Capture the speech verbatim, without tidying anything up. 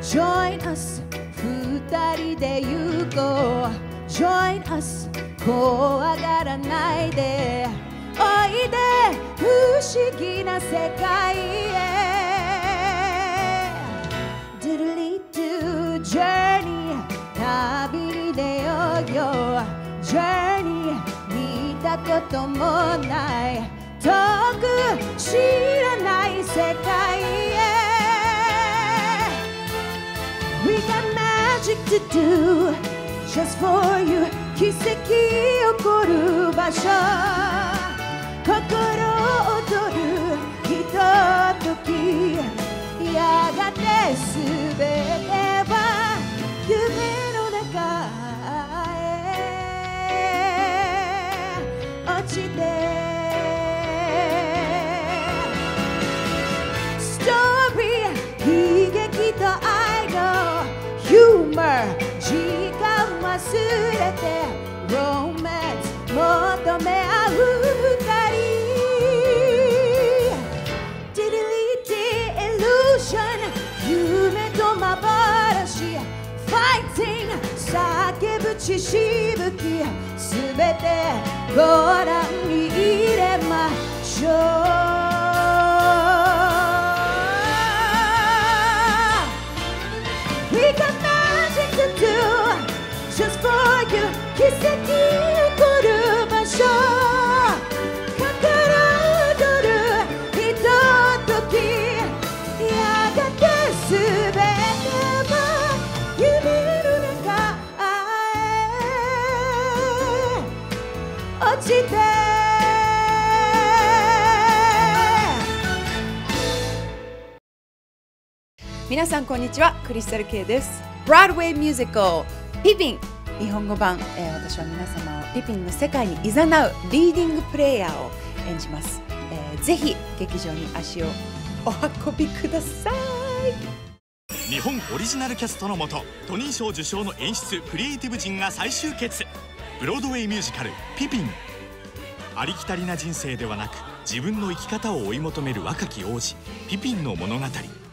Join us 二人で行こう Join us 怖がらないでおいで不思議な世界へ Diddly do journey 旅に出ようよ Journey 見たこともない遠く知らない世界へ We got magic to do just for you 奇跡起こる場所心躍るひとときやがて全ては夢の中へ落ちて Story 悲劇と愛の Humor 時間忘れて Romance 求め合う二人 Diddly illusion 夢と幻 Fighting 叫ぶ血しぶきすべてご覧に入れましょう We got magic to do just for you 奇跡起こる場所心躍るひとときやがて全ては夢の中へ落ちて 皆さんこんにちはクリスタル K です Broadway ミュージカルピピン日本語版、えー、私は皆様をピピンの世界に誘うリーディングプレイヤーを演じます、えー、ぜひ劇場に足をお運びください日本オリジナルキャストのもとトニー賞受賞の演出クリエイティブ陣が再集結ブロードウェイミュージカル「ピピン」ありきたりな人生ではなく自分の生き方を追い求める若き王子ピピンの物語